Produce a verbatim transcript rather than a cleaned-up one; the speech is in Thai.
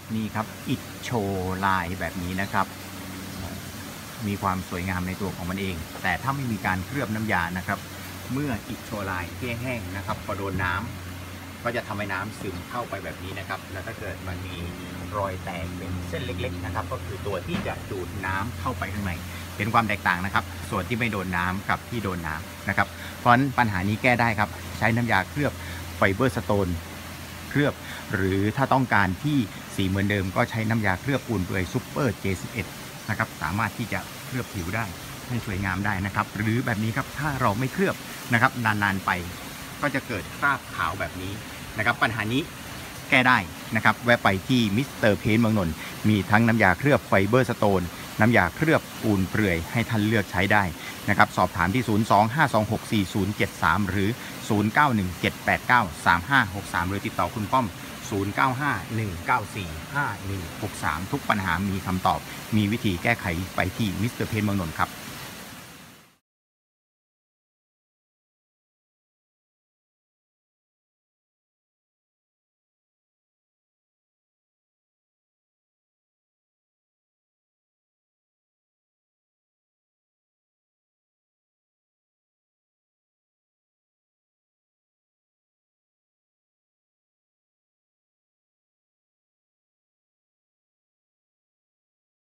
นี่ครับอิฐโชว์ลายแบบนี้นะครับมีความสวยงามในตัวของมันเองแต่ถ้าไม่มีการเคลือบน้ำยานะครับเมื่ออิฐโชว์ลายแห้งๆนะครับพอโดนน้ำก็จะทำให้น้ำซึมเข้าไปแบบนี้นะครับแล้วถ้าเกิดมันมีรอยแตกเป็นเส้นเล็กๆนะครับก็คือตัวที่จะดูดน้ำเข้าไปข้างในเป็นความแตกต่างนะครับส่วนที่ไม่โดนน้ำกับที่โดนน้ำนะครับเพราะฉะนั้นปัญหานี้แก้ได้ครับใช้น้ำยาเคลือบไฟเบอร์สโตนเคลือบหรือถ้าต้องการที่สีเหมือนเดิมก็ใช้น้ำยาเคลือบปูนเปลือยซุปเปอร์ เจ สิบเอ็ด นะครับสามารถที่จะเคลือบผิวได้ให้สวยงามได้นะครับหรือแบบนี้ครับถ้าเราไม่เคลือบนะครับนานๆไปก็จะเกิดคราบขาวแบบนี้นะครับปัญหานี้แก้ได้นะครับแวะไปที่มิสเตอร์เพนท์เมืองนนท์มีทั้งน้ำยาเคลือบไฟเบอร์สโตนน้ำยาเคลือบปูนเปลื่อยให้ท่านเลือกใช้ได้นะครับสอบถามที่ศูนย์ สอง ห้า สอง หก สี่ ศูนย์ เจ็ด สามหรือศูนย์ เก้า หนึ่ง เจ็ด แปด เก้า สาม ห้า หก สามหรือติดต่อคุณป้อมศูนย์ เก้า ห้า หนึ่ง เก้า สี่ ห้า หนึ่ง หก สามทุกปัญหามีคำตอบมีวิธีแก้ไขไปที่มิสเตอร์เพนท์เมืองนนท์ครับ